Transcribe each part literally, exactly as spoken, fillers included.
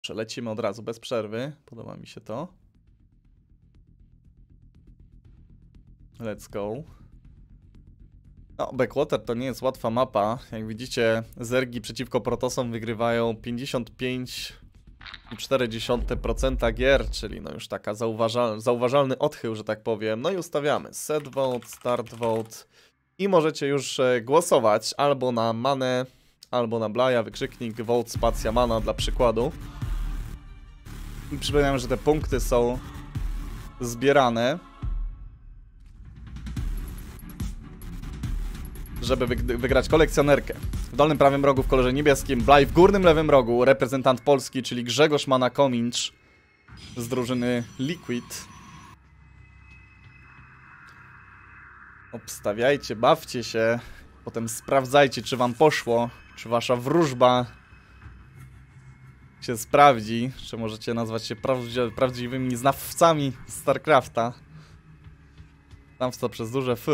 Przelecimy od razu, bez przerwy. Podoba mi się to. Let's go. No, Backwater to nie jest łatwa mapa. Jak widzicie, zergi przeciwko protosom wygrywają pięćdziesiąt pięć przecinek cztery procent gier, czyli no już taka zauważal zauważalny odchył, że tak powiem. No i ustawiamy set vote, start vote i możecie już e, głosować albo na manę, albo na blaja, wykrzyknik vote spacja mana dla przykładu. I przypominam, że te punkty są zbierane, żeby wygrać kolekcjonerkę. W dolnym prawym rogu w kolorze niebieskim Blaj, w górnym lewym rogu reprezentant Polski, czyli Grzegorz Mana-Komincz z drużyny Liquid. Obstawiajcie, bawcie się, potem sprawdzajcie, czy wam poszło, czy wasza wróżba się sprawdzi, czy możecie nazwać się prawdzi prawdziwymi znawcami StarCrafta. Znawca przez duże F.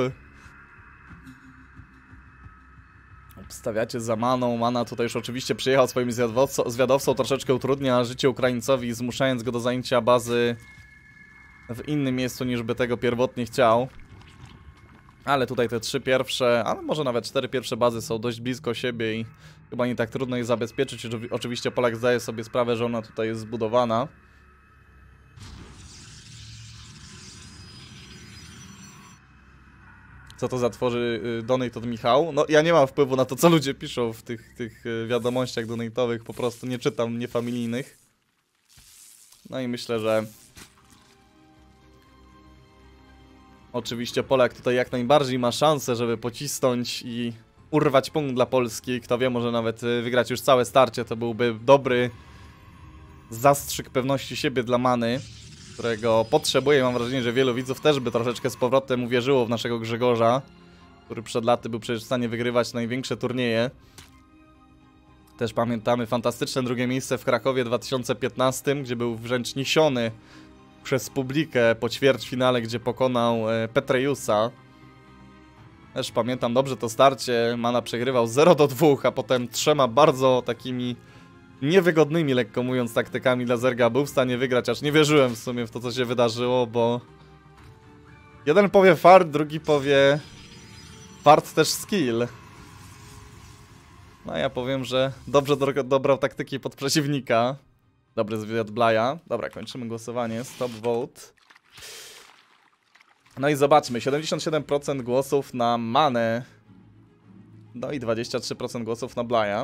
Obstawiacie za Maną. Mana tutaj już oczywiście przyjechał swoim zwiadowcą, zwiadowcą, troszeczkę utrudnia życie Ukraińcowi, zmuszając go do zajęcia bazy w innym miejscu niż by tego pierwotnie chciał. Ale tutaj te trzy pierwsze, a może nawet cztery pierwsze bazy są dość blisko siebie i chyba nie tak trudno je zabezpieczyć. Oczywiście Polak zdaje sobie sprawę, że ona tutaj jest zbudowana. Co to za tworzy donate od Michał? No ja nie mam wpływu na to, co ludzie piszą w tych, tych wiadomościach donate'owych, po prostu nie czytam niefamilijnych. No i myślę, że oczywiście Polak tutaj jak najbardziej ma szansę, żeby pocisnąć i urwać punkt dla Polski. Kto wie, może nawet wygrać już całe starcie, to byłby dobry zastrzyk pewności siebie dla Many, którego potrzebuje. Mam wrażenie, że wielu widzów też by troszeczkę z powrotem uwierzyło w naszego Grzegorza, który przed laty był przecież w stanie wygrywać największe turnieje. Też pamiętamy fantastyczne drugie miejsce w Krakowie w dwa tysiące piętnastym, gdzie był wręcz niesiony przez publikę po ćwierćfinale, gdzie pokonał Petreusa. Też pamiętam dobrze to starcie. Mana przegrywał zero do dwóch, a potem trzema bardzo takimi niewygodnymi, lekko mówiąc, taktykami dla zerga był w stanie wygrać, aż nie wierzyłem w sumie w to, co się wydarzyło, bo jeden powie fart, drugi powie fart też skill. No a ja powiem, że dobrze do dobrał taktyki pod przeciwnika. Dobry zwiat Blaja. Dobra, kończymy głosowanie. Stop vote. No i zobaczmy, siedemdziesiąt siedem procent głosów na Manę. No i dwadzieścia trzy procent głosów na Blaja.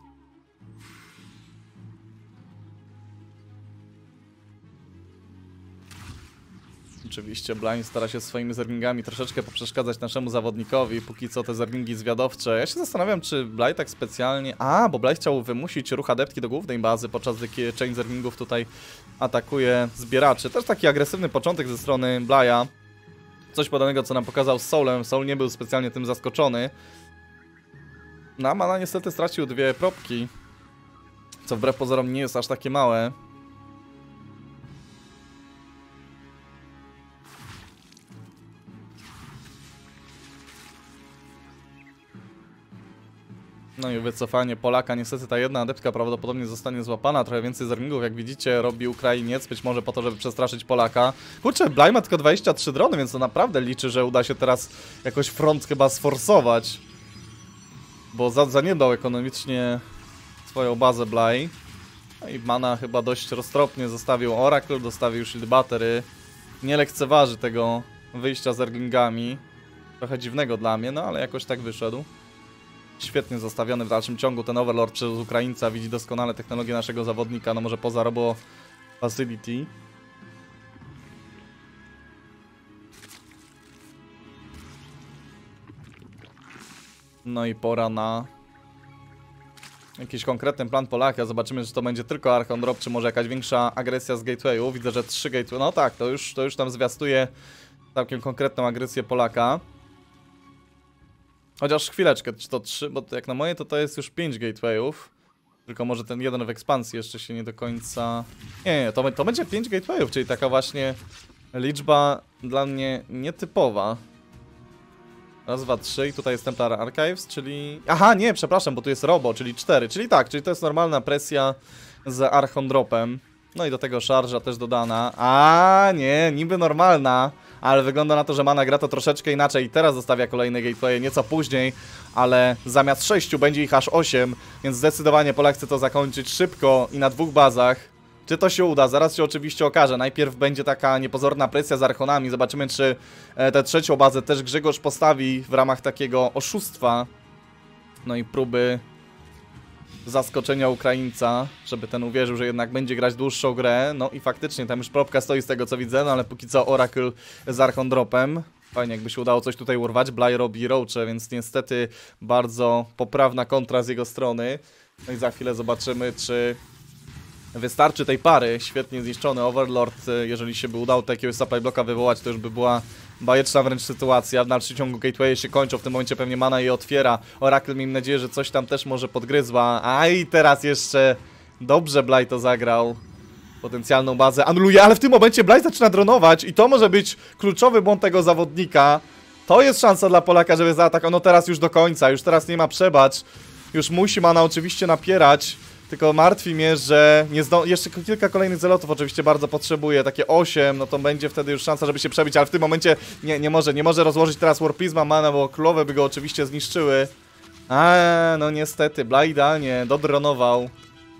Oczywiście Blind stara się swoimi zerglingami troszeczkę poprzeszkadzać naszemu zawodnikowi. Póki co te zerglingi zwiadowcze. Ja się zastanawiam, czy Blind tak specjalnie... A, bo Blind chciał wymusić ruch adeptki do głównej bazy, podczas gdy chain zerglingów tutaj atakuje zbieraczy. Też taki agresywny początek ze strony Blaya. Coś podobnego, co nam pokazał z Soulem. Soul nie był specjalnie tym zaskoczony. No, Mana niestety stracił dwie propki, co wbrew pozorom nie jest aż takie małe. No i wycofanie Polaka. Niestety ta jedna adeptka prawdopodobnie zostanie złapana. Trochę więcej zerglingów, jak widzicie, robi Ukrainiec. Być może po to, żeby przestraszyć Polaka. Kurczę, Blaj ma tylko dwadzieścia trzy drony, więc to naprawdę liczy, że uda się teraz jakoś front chyba sforsować. Bo za, zaniedbał ekonomicznie swoją bazę Blaj. No i Mana chyba dość roztropnie zostawił Oracle, dostawił Shield Battery. Nie lekceważy tego wyjścia z zerglingami. Trochę dziwnego dla mnie, no ale jakoś tak wyszedł. Świetnie zostawiony w dalszym ciągu ten Overlord przez Ukraińca. Widzi doskonale technologię naszego zawodnika, no może poza Robo Facility. No i pora na jakiś konkretny plan Polaka. Zobaczymy, czy to będzie tylko Archon Drop, czy może jakaś większa agresja z Gatewayu. Widzę, że trzy Gateway. No tak, to już, to już tam zwiastuje całkiem konkretną agresję Polaka. Chociaż chwileczkę, czy to trzy, bo jak na moje to to jest już pięć gatewayów. Tylko może ten jeden w ekspansji jeszcze się nie do końca... Nie, nie, to, to będzie pięć gatewayów, czyli taka właśnie liczba dla mnie nietypowa. Raz, dwa, trzy i tutaj jest Templar Archives, czyli... Aha, nie, przepraszam, bo tu jest Robo, czyli cztery. Czyli tak, czyli to jest normalna presja z Archondropem. No i do tego szarża też dodana. A nie, niby normalna, ale wygląda na to, że mana gra to troszeczkę inaczej i teraz zostawia kolejne gateway nieco później, ale zamiast sześciu będzie ich aż osiem, więc zdecydowanie Polak chce to zakończyć szybko i na dwóch bazach. Czy to się uda? Zaraz się oczywiście okaże. Najpierw będzie taka niepozorna presja z Archonami. Zobaczymy, czy tę trzecią bazę też Grzegorz postawi w ramach takiego oszustwa. No i próby zaskoczenia Ukraińca, żeby ten uwierzył, że jednak będzie grać dłuższą grę. No i faktycznie tam już propka stoi z tego co widzę, no ale póki co Oracle z Archondropem. Fajnie jakby się udało coś tutaj urwać. Bly robi roache, więc niestety bardzo poprawna kontra z jego strony. No i za chwilę zobaczymy, czy wystarczy tej pary. Świetnie zniszczony Overlord, jeżeli się by udało takiego supply blocka wywołać, to już by była bajeczna wręcz sytuacja. W dalszym ciągu gateway się kończą, w tym momencie pewnie mana je otwiera. Oracle, miejmy nadzieję, że coś tam też może podgryzła. A i teraz jeszcze dobrze Bly to zagrał. Potencjalną bazę anuluje, ale w tym momencie Bly zaczyna dronować i to może być kluczowy błąd tego zawodnika. To jest szansa dla Polaka, żeby zaatakował. No teraz już do końca, już teraz nie ma przebacz. Już musi mana oczywiście napierać. Tylko martwi mnie, że nie zdo... jeszcze kilka kolejnych zelotów oczywiście bardzo potrzebuje, takie osiem, no to będzie wtedy już szansa, żeby się przebić, ale w tym momencie nie, nie może, nie może rozłożyć teraz Warpizma mana, bo królowe by go oczywiście zniszczyły. A no niestety, Bly idealnie dodronował.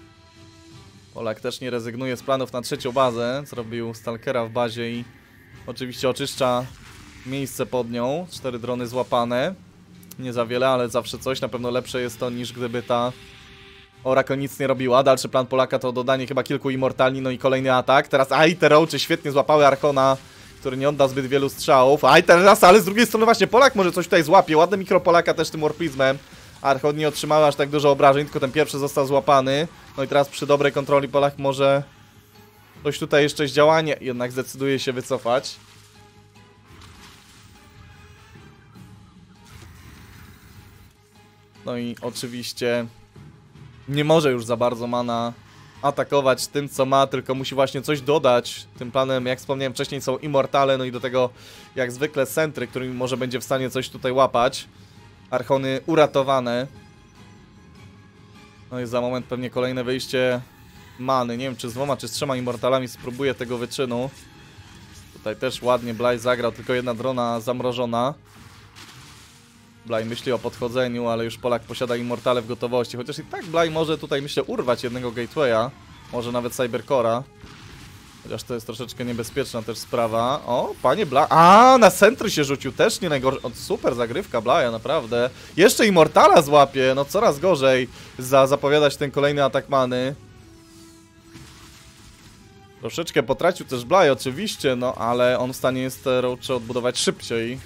Polak też nie rezygnuje z planów na trzecią bazę, zrobił Stalkera w bazie i oczywiście oczyszcza miejsce pod nią. Cztery drony złapane, nie za wiele, ale zawsze coś, na pewno lepsze jest to niż gdyby ta Oracle nic nie robiła. Dalszy plan Polaka to dodanie chyba kilku immortalni, no i kolejny atak. Teraz aj, te roache świetnie złapały Archona, który nie odda zbyt wielu strzałów. Aj, teraz, ale z drugiej strony właśnie Polak może coś tutaj złapie. Ładne mikro Polaka też tym Warpizmem. Archon nie otrzymały aż tak dużo obrażeń, tylko ten pierwszy został złapany. No i teraz przy dobrej kontroli Polak może coś tutaj jeszcze zdziałanie, jednak zdecyduje się wycofać. No i oczywiście nie może już za bardzo mana atakować tym, co ma, tylko musi właśnie coś dodać. Tym planem, jak wspomniałem wcześniej, są immortale, no i do tego jak zwykle centry, którymi może będzie w stanie coś tutaj łapać. Archony uratowane. No i za moment pewnie kolejne wyjście many. Nie wiem, czy z dwoma, czy z trzema immortalami spróbuję tego wyczynu. Tutaj też ładnie Bly zagrał, tylko jedna drona zamrożona. Bly myśli o podchodzeniu, ale już Polak posiada immortale w gotowości. Chociaż i tak Bly może tutaj, myślę, urwać jednego gatewaya. Może nawet Cybercora. Chociaż to jest troszeczkę niebezpieczna też sprawa. O, panie Bly. A, na centry się rzucił. Też nie najgorzej. Super zagrywka Bly'a, naprawdę. Jeszcze immortala złapie. No coraz gorzej za zapowiadać ten kolejny atak many. Troszeczkę potracił też Bly oczywiście, no ale on w stanie jest te roache odbudować szybciej.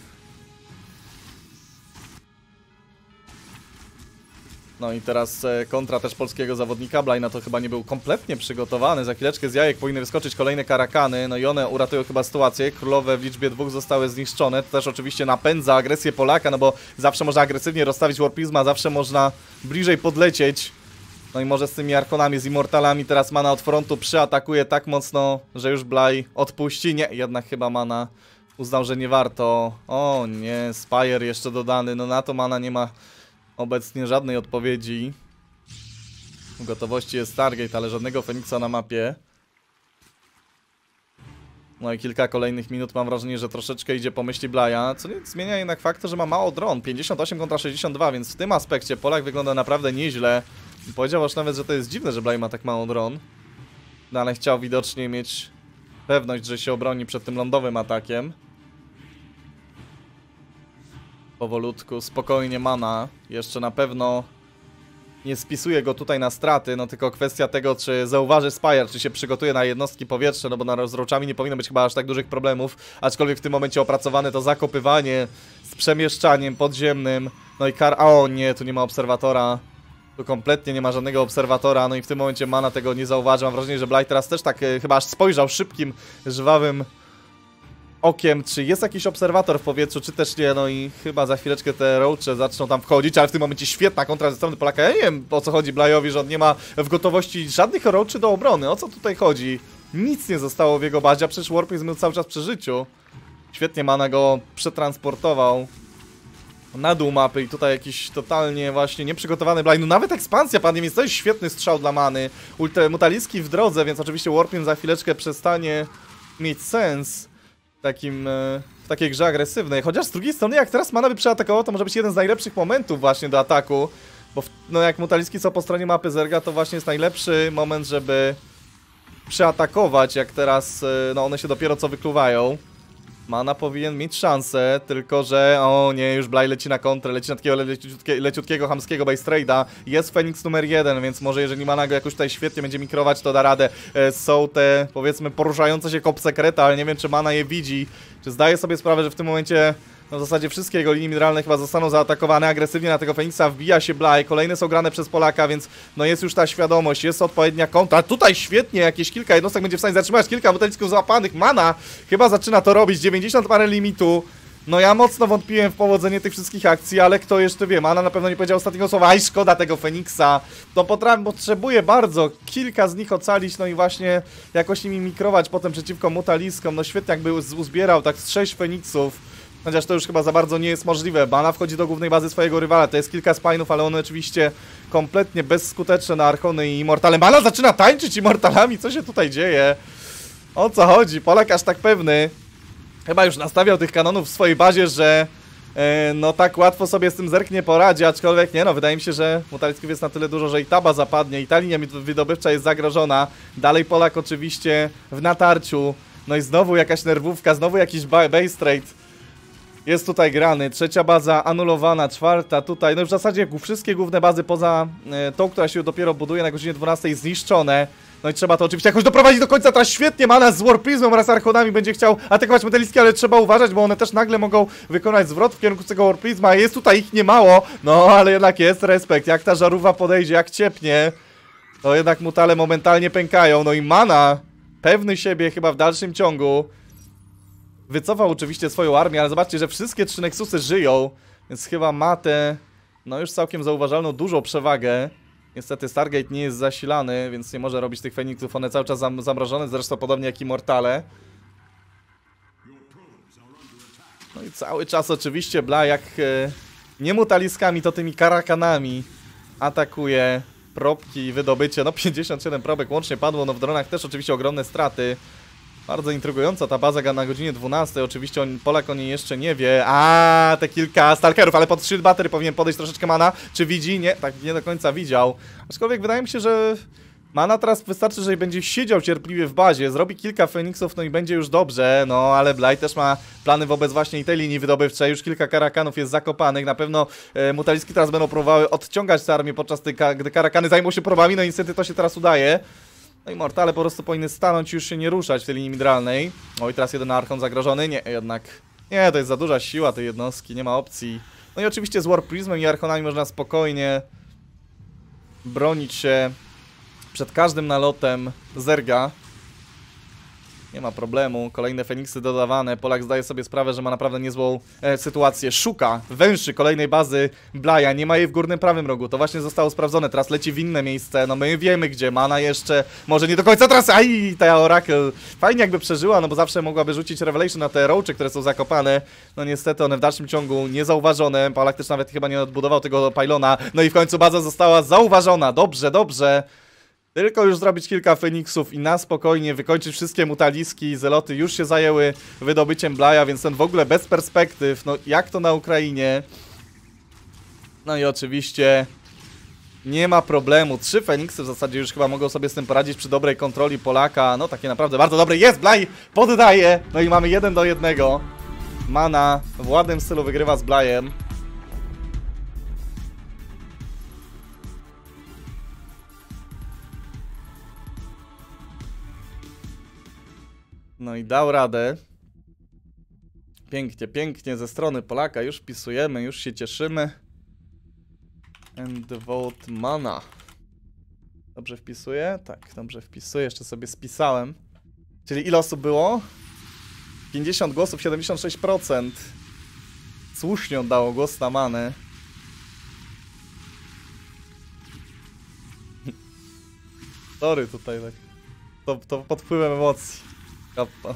No i teraz kontra też polskiego zawodnika. Bly na to chyba nie był kompletnie przygotowany. Za chwileczkę z jajek powinny wyskoczyć kolejne karakany. No i one uratują chyba sytuację. Królowe w liczbie dwóch zostały zniszczone. To też oczywiście napędza agresję Polaka, no bo zawsze można agresywnie rozstawić Warpizma, zawsze można bliżej podlecieć. No i może z tymi Archonami, z Immortalami teraz mana od frontu przyatakuje tak mocno, że już Bly odpuści. Nie, jednak chyba mana uznał, że nie warto. O nie, Spire jeszcze dodany. No na to mana nie ma obecnie żadnej odpowiedzi. W gotowości jest Stargate, ale żadnego Feniksa na mapie. No i kilka kolejnych minut mam wrażenie, że troszeczkę idzie po myśli Bly'a, co nie zmienia jednak faktu, że ma mało dron. pięćdziesiąt osiem kontra sześćdziesiąt dwa, więc w tym aspekcie Polak wygląda naprawdę nieźle. Powiedział aż nawet, że to jest dziwne, że Bly ma tak mało dron. No ale chciał widocznie mieć pewność, że się obroni przed tym lądowym atakiem. Powolutku, spokojnie mana. Jeszcze na pewno nie spisuje go tutaj na straty, no tylko kwestia tego, czy zauważy Spire, czy się przygotuje na jednostki powietrzne, no bo na z roachami nie powinno być chyba aż tak dużych problemów, aczkolwiek w tym momencie opracowane to zakopywanie z przemieszczaniem podziemnym, no i kar... O nie, tu nie ma obserwatora, tu kompletnie nie ma żadnego obserwatora, no i w tym momencie mana tego nie zauważy. Mam wrażenie, że Bly teraz też tak e, chyba aż spojrzał szybkim, żwawym okiem, czy jest jakiś obserwator w powietrzu, czy też nie, no i chyba za chwileczkę te roache zaczną tam wchodzić, ale w tym momencie świetna kontra ze strony Polaka. Ja nie wiem, o co chodzi Blyowi, że on nie ma w gotowości żadnych roache do obrony. O co tutaj chodzi? Nic nie zostało w jego bazie, a przecież Warpizm był cały czas przy życiu. Świetnie mana go przetransportował. na dół mapy i tutaj jakiś totalnie właśnie nieprzygotowany blind. No nawet ekspansja padnie, więc to jest świetny strzał dla Many. Ultra Mutaliski w drodze, więc oczywiście Warpin za chwileczkę przestanie mieć sens w takim, w takiej grze agresywnej. Chociaż z drugiej strony, jak teraz Mana by przeatakował, to może być jeden z najlepszych momentów właśnie do ataku. Bo w, no jak Mutaliski są po stronie mapy Zerga, to właśnie jest najlepszy moment, żeby przeatakować, jak teraz no one się dopiero co wykluwają. Mana powinien mieć szansę, tylko że o nie, już Bly leci na kontrę, leci na takiego leciutkie, leciutkiego, chamskiego base trade'a. Jest Feniks numer jeden, więc może jeżeli Mana go jakoś tutaj świetnie będzie mikrować, to da radę. E, są te, powiedzmy, poruszające się kop sekreta, ale nie wiem, czy Mana je widzi, czy zdaje sobie sprawę, że w tym momencie no w zasadzie wszystkie jego linie mineralne chyba zostaną zaatakowane. Agresywnie na tego Feniksa wbija się Bly, kolejne są grane przez Polaka, więc no jest już ta świadomość, jest odpowiednia kontra. Tutaj świetnie, jakieś kilka jednostek będzie w stanie zatrzymać, kilka Mutalisków załapanych. Mana chyba zaczyna to robić, dziewięćdziesiąt parę limitu. No ja mocno wątpiłem w powodzenie tych wszystkich akcji, ale kto jeszcze wie, Mana na pewno nie powiedział ostatniego słowa. Aj, szkoda tego Feniksa. To potrafi, potrzebuje bardzo kilka z nich ocalić, no i właśnie jakoś nimi mikrować potem przeciwko Mutaliskom. No świetnie jakby uzbierał tak z sześć Feniksów. Chociaż to już chyba za bardzo nie jest możliwe. Mana wchodzi do głównej bazy swojego rywala. To jest kilka spinów, ale one oczywiście kompletnie bezskuteczne na Archony i Immortale. Mana zaczyna tańczyć Immortalami. Co się tutaj dzieje? O co chodzi? Polak aż tak pewny. Chyba już nastawiał tych kanonów w swojej bazie, że e, no tak łatwo sobie z tym Zerg nie poradzi. Aczkolwiek nie no, wydaje mi się, że Mutalisków jest na tyle dużo, że i ta baza padnie. I ta linia wydobywcza jest zagrożona. Dalej Polak oczywiście w natarciu. No i znowu jakaś nerwówka, znowu jakiś base trade. Jest tutaj grany, trzecia baza anulowana, czwarta tutaj, no już w zasadzie wszystkie główne bazy poza e, tą, która się dopiero buduje na godzinie dwunastej zniszczone. No i trzeba to oczywiście jakoś doprowadzić do końca, teraz świetnie Mana z Warprismem oraz Archonami będzie chciał atakować Mutaliski, ale trzeba uważać, bo one też nagle mogą wykonać zwrot w kierunku tego Warprisma, jest tutaj ich nie mało, no ale jednak jest respekt, jak ta żarówka podejdzie, jak ciepnie, to jednak Mutale momentalnie pękają, no i Mana, pewny siebie chyba w dalszym ciągu. Wycofał oczywiście swoją armię, ale zobaczcie, że wszystkie trzy Nexusy żyją, więc chyba ma tę, no już całkiem zauważalną, dużą przewagę. Niestety Stargate nie jest zasilany, więc nie może robić tych Feniksów, one cały czas zam zamrożone, zresztą podobnie jak Immortale. No i cały czas oczywiście Bly jak e, nie Mutaliskami, to tymi Karakanami atakuje probki i wydobycie. No pięćdziesiąt siedem probek łącznie padło, no w dronach też oczywiście ogromne straty. Bardzo intrygująca ta baza na godzinie dwunastej, oczywiście on, Polak o niej jeszcze nie wie. A te kilka stalkerów, ale pod shield battery powinien podejść troszeczkę Mana. Czy widzi? Nie, tak nie do końca widział. Aczkolwiek wydaje mi się, że Mana teraz wystarczy, że będzie siedział cierpliwie w bazie, zrobi kilka Feniksów, no i będzie już dobrze. No ale Bly też ma plany wobec właśnie tej linii wydobywczej, już kilka Karakanów jest zakopanych. Na pewno e, Mutaliski teraz będą próbowały odciągać tę armię, podczas tej, gdy Karakany zajmą się probami, no i niestety to się teraz udaje. No i Mortale po prostu powinny stanąć i już się nie ruszać w tej linii midralnej. Oj, teraz jeden Archon zagrożony. Nie, jednak. Nie, to jest za duża siła tej jednostki, nie ma opcji. No i oczywiście z Warprismem i Archonami można spokojnie bronić się przed każdym nalotem Zerga. Nie ma problemu, kolejne Feniksy dodawane. Polak zdaje sobie sprawę, że ma naprawdę niezłą e, sytuację. Szuka, węszy kolejnej bazy Bly'a, nie ma jej w górnym prawym rogu. To właśnie zostało sprawdzone, teraz leci w inne miejsce. No my wiemy gdzie, Mana jeszcze, może nie do końca teraz. Aj, ta Oracle fajnie jakby przeżyła, no bo zawsze mogłaby rzucić Revelation na te roache, które są zakopane. No niestety one w dalszym ciągu niezauważone. Polak też nawet chyba nie odbudował tego pylona. No i w końcu baza została zauważona. Dobrze, dobrze. Tylko już zrobić kilka Feniksów i na spokojnie wykończyć wszystkie Mutaliski. Zeloty już się zajęły wydobyciem Bly'a, więc ten w ogóle bez perspektyw. No jak to na Ukrainie? No i oczywiście nie ma problemu. Trzy Feniksy w zasadzie już chyba mogą sobie z tym poradzić przy dobrej kontroli Polaka. No takie naprawdę bardzo dobre. Jest! Bly poddaje! No i mamy jeden do jednego. Mana w ładnym stylu wygrywa z Bly'em. No i dał radę. Pięknie, pięknie ze strony Polaka. Już wpisujemy, już się cieszymy. And vote Mana. Dobrze wpisuję? Tak, dobrze wpisuję. Jeszcze sobie spisałem. Czyli ile osób było? pięćdziesiąt głosów, siedemdziesiąt sześć procent. Słusznie oddało głos na Manę. Sorry tutaj tak. To, to pod wpływem emocji. Kappa.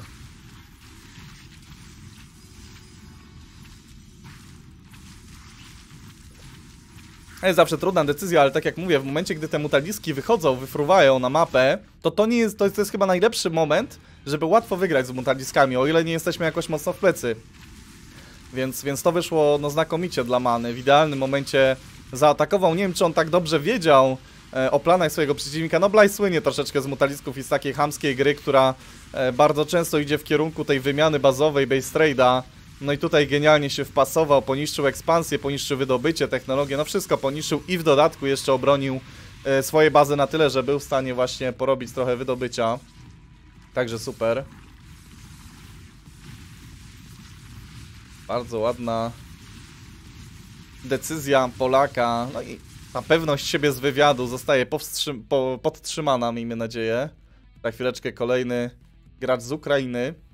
To jest zawsze trudna decyzja, ale tak jak mówię, w momencie, gdy te mutaliski wychodzą, wyfruwają na mapę, to to nie jest, to jest, to jest chyba najlepszy moment, żeby łatwo wygrać z mutaliskami, o ile nie jesteśmy jakoś mocno w plecy. Więc, więc to wyszło no znakomicie dla Many. W idealnym momencie zaatakował. Nie wiem, czy on tak dobrze wiedział e, o planach swojego przeciwnika. No Bly słynie troszeczkę z mutalisków i z takiej chamskiej gry, która e, bardzo często idzie w kierunku tej wymiany bazowej, base trade'a. No i tutaj genialnie się wpasował, poniszczył ekspansję, poniszczył wydobycie, technologię, no wszystko poniszczył i w dodatku jeszcze obronił e, swoje bazy na tyle, że był w stanie właśnie porobić trochę wydobycia. Także super. Bardzo ładna decyzja Polaka, no i ta pewność siebie z wywiadu zostaje powstrzym po podtrzymana, miejmy nadzieję. Za chwileczkę kolejny gracz z Ukrainy.